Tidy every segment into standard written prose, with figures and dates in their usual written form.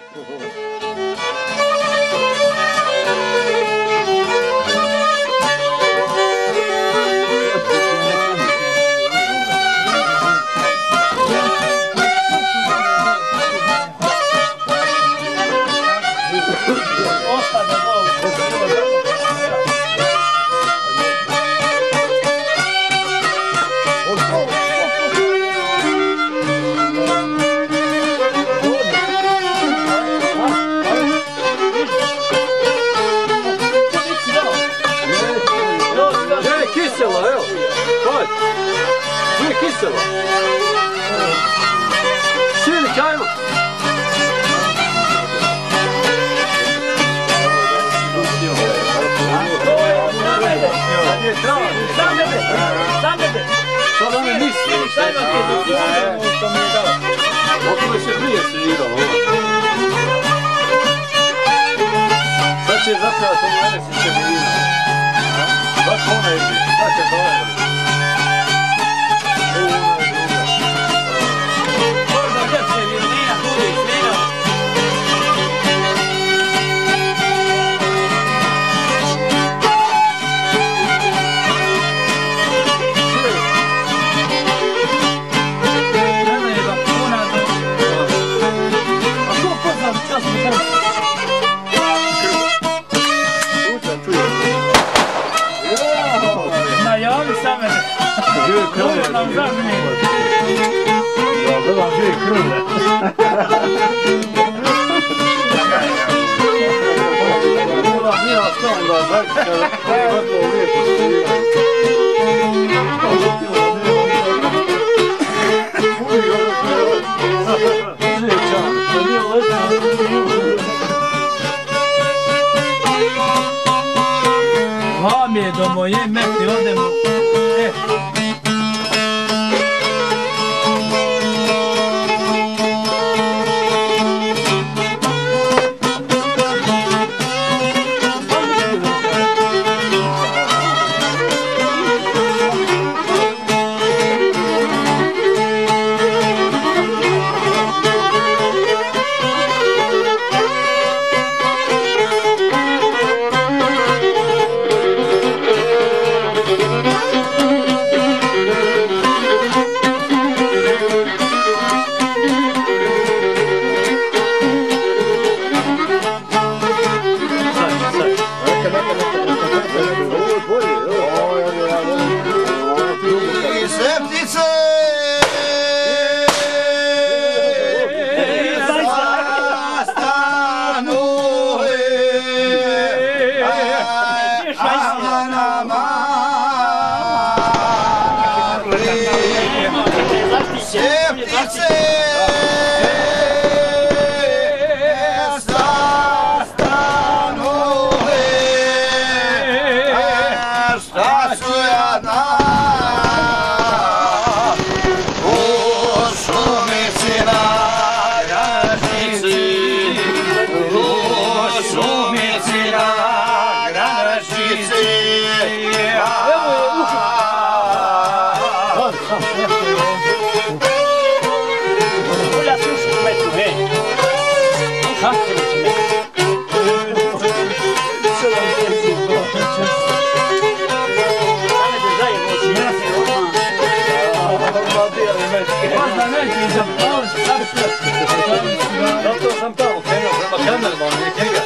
Zato sam tamo krenuo prema kamerama, nije knjiga.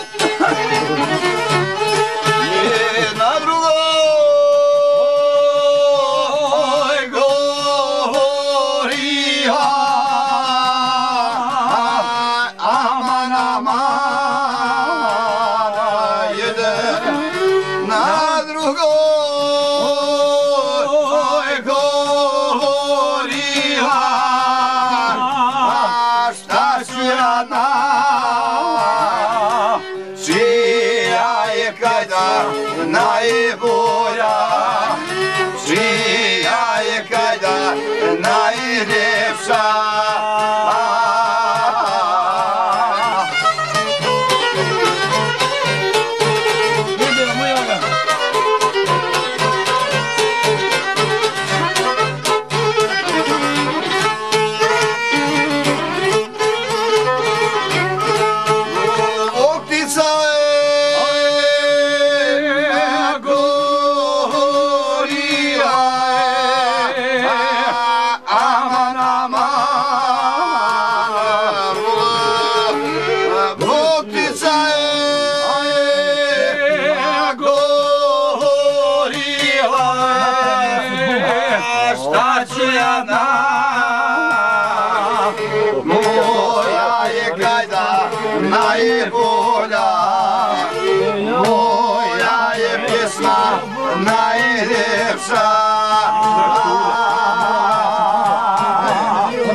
Na drugoj govori aman, aman, jedan. Na drugoj govori šta ću ja čija je kajda najbolja, čija je kajda najljepša.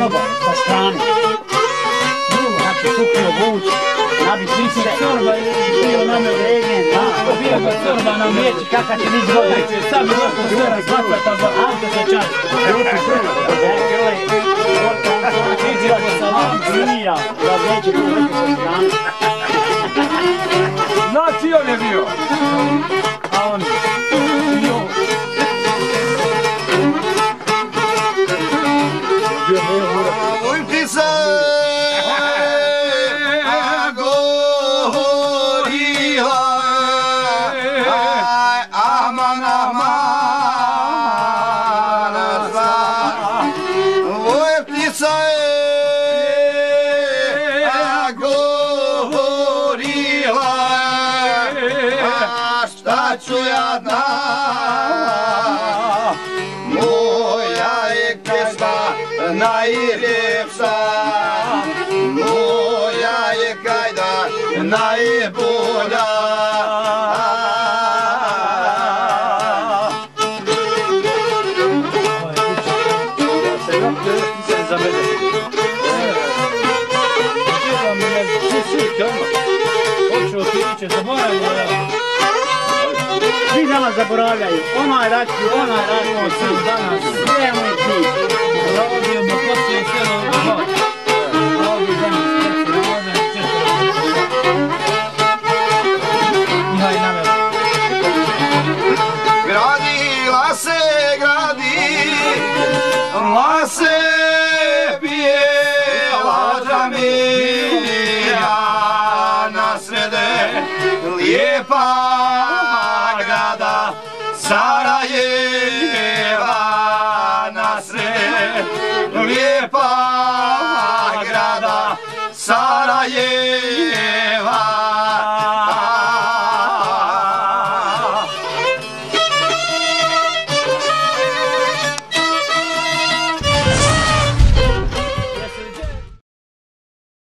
konobar sa strane. Znači kupio vuć, nabit liste, bio nam je legend, bio ga sorba na mječi, kakav će nić goditi. Sad bi došlo sve razbacata za auto se čas. Grupi prvo, grle, vidio sa vam zmija, da neće govoriti sa strane. Znači on je bio. A on bio. Ujtica govorila, aman, aman, Ujtica govorila, šta ću ja da, moja je pjesma najljepša, moja je kajda najbolja. Za mene. Čekam me, svi kama. Hoću otići, zaboravim ja. Svi danas zaboravljaju, onaj račun, sam danas, sve moj cilj. Rodio me poslije cijelo noć. Rodio danas, Mihaj namjer. Gradila se, gradila se bijela džamija na srede lijepa grada Sarajeva, na sred lijepa grada Sarajeva.